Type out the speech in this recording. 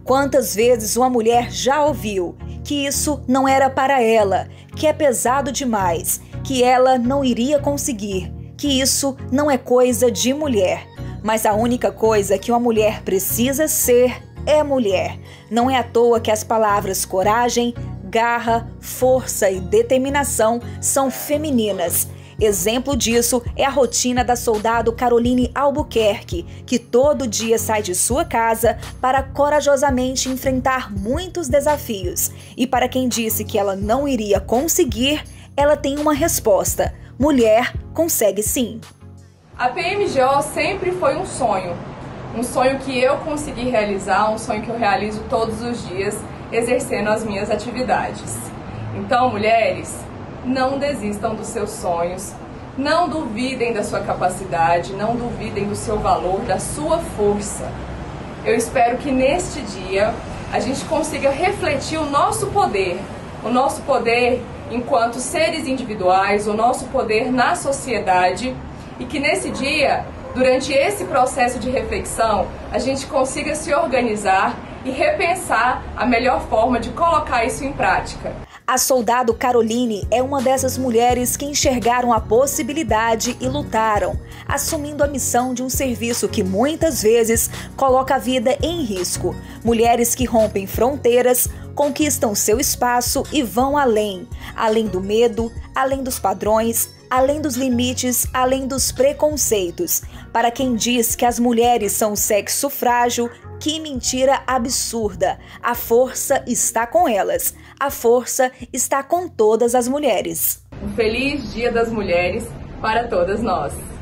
Quantas vezes uma mulher já ouviu que isso não era para ela, que é pesado demais, que ela não iria conseguir, que isso não é coisa de mulher. Mas a única coisa que uma mulher precisa ser é mulher. Não é à toa que as palavras coragem, garra, força e determinação são femininas. Exemplo disso é a rotina da soldado Caroline Albuquerque, que todo dia sai de sua casa para corajosamente enfrentar muitos desafios. E para quem disse que ela não iria conseguir, ela tem uma resposta: mulher consegue sim. A PMGO sempre foi um sonho que eu consegui realizar, um sonho que eu realizo todos os dias, exercendo as minhas atividades. Então, mulheres, não desistam dos seus sonhos, não duvidem da sua capacidade, não duvidem do seu valor, da sua força. Eu espero que neste dia a gente consiga refletir o nosso poder enquanto seres individuais, o nosso poder na sociedade, e que nesse dia, durante esse processo de reflexão, a gente consiga se organizar e repensar a melhor forma de colocar isso em prática. A soldado Caroline é uma dessas mulheres que enxergaram a possibilidade e lutaram, assumindo a missão de um serviço que muitas vezes coloca a vida em risco. Mulheres que rompem fronteiras, conquistam seu espaço e vão além do medo, além dos padrões, além dos limites, além dos preconceitos. Para quem diz que as mulheres são sexo frágil, que mentira absurda! A força está com elas. A força está com todas as mulheres. Um feliz Dia das Mulheres para todas nós!